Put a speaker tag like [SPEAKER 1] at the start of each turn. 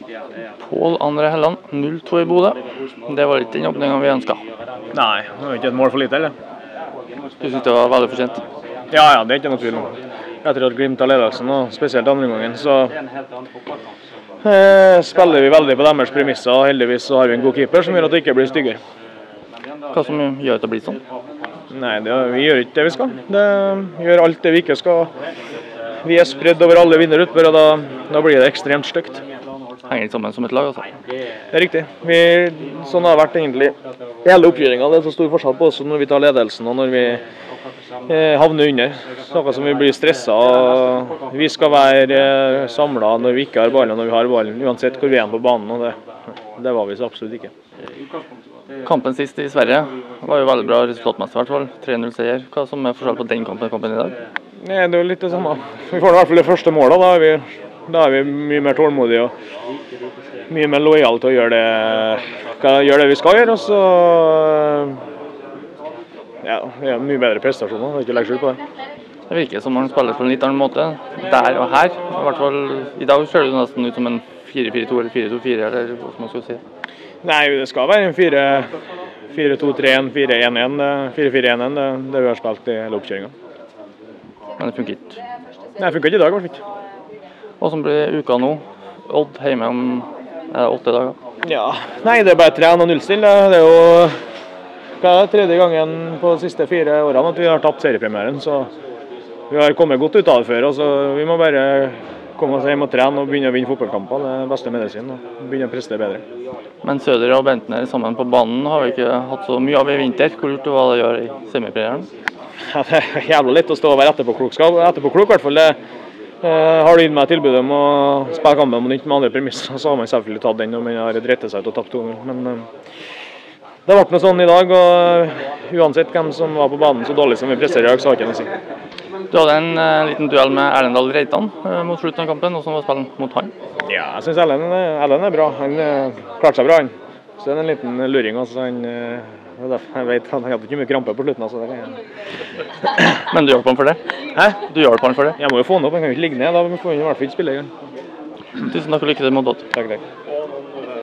[SPEAKER 1] Pål André Helland, 0-2 i Bodø. Det var ikke den åpningen vi ønsket.
[SPEAKER 2] Nei, det var ikke et mål for lite, eller?
[SPEAKER 1] Du synes det var veldig fortjent?
[SPEAKER 2] Ja, det er ikke noe tvil om. Etter at Glimt av ledelsen, og spesielt andre gangen, så spiller vi veldig på deres premisser, og heldigvis så har vi en god keeper som gjør at det ikke blir styggere.
[SPEAKER 1] Hva som gjør at det blir sånn?
[SPEAKER 2] Nei, vi gjør ikke det vi skal. Vi gjør alt det vi ikke skal. Vi er spredd over alle vinner utfor, og da blir det ekstremt stygt.
[SPEAKER 1] Henger ikke sammen som et lag, altså?
[SPEAKER 2] Det er riktig. Sånn har det vært egentlig hele oppgjøringen. Det er så stor forskjell på oss når vi tar ledelsen og når vi havner under. Noe som vi blir stresset. Vi skal være samlet når vi ikke har ballen og når vi har ballen, uansett hvor vi er på banen. Og det var vi så absolutt ikke.
[SPEAKER 1] Kampen sist i Sverige var jo veldig bra resultatmessig, i hvert fall. 3-0 seier. Hva som er forskjell på den kampen i dag?
[SPEAKER 2] Nei, det er jo litt det samme. Vi får i hvert fall det første målet. Da er vi mye mer tålmodige og mye mer lojale til å gjøre det vi skal gjøre. Og så vi har mye bedre prestasjoner, det er ikke å legge skjul på det.
[SPEAKER 1] Det virker som man spiller på en litt annen måte, der og her. I hvert fall i dag ser det nesten ut som en 4-4-2 eller 4-2-4, eller hva man skal si.
[SPEAKER 2] Nei, det skal være en 4-2-3-1, 4-1-1, 4-4-1-1, det vi har spilt i hele oppkjøringen.
[SPEAKER 1] Men det funker ikke?
[SPEAKER 2] Nei, det funker ikke i dag, i hvert fall ikke.
[SPEAKER 1] Hva som blir uka nå? Odd hjemme om 8 dager?
[SPEAKER 2] Ja, nei, det er bare 3-0 og 0-still. Det er jo tredje gangen på de siste 4 årene at vi har tapt seriepremieren, så vi har kommet godt ut av det før. Så vi må bare komme oss hjem og trene og begynne å vinne fotballkamper. Det er den beste medisin, og begynne å prestere bedre.
[SPEAKER 1] Men Søder og Bentner sammen på banen har vi ikke hatt så mye av i vinter. Hvor lurt var det å gjøre i semipremieren?
[SPEAKER 2] Ja, det er jævlig lett å stå og være etterpåklok i hvert fall. Har du gitt meg tilbud om å spille kampen på nytt med andre premisser, så har man selvfølgelig tatt den når man har rettet seg til å tape 2-0. Men det ble noe sånn i dag, og uansett hvem som var på banen så dårlig som vi presterer i dag, så har ikke noe å si.
[SPEAKER 1] Du hadde en liten duell med Erlendal Reitan mot slutten av kampen, og som var spillet mot han?
[SPEAKER 2] Ja, jeg synes Erlend er bra. Han klarte seg bra, han. Så det er en liten luring, altså. Jeg vet han hadde ikke mye krampe på slutten. Altså, det kan jeg.
[SPEAKER 1] Men du hjalp han for det?
[SPEAKER 2] Hæ?
[SPEAKER 1] Du hjalp han for det?
[SPEAKER 2] Jeg må jo få han opp, han kan jo ikke ligge ned, da får han i hvert fall ikke spille i gang.
[SPEAKER 1] Tusen takk og lykke til mot Odd.
[SPEAKER 2] Takk.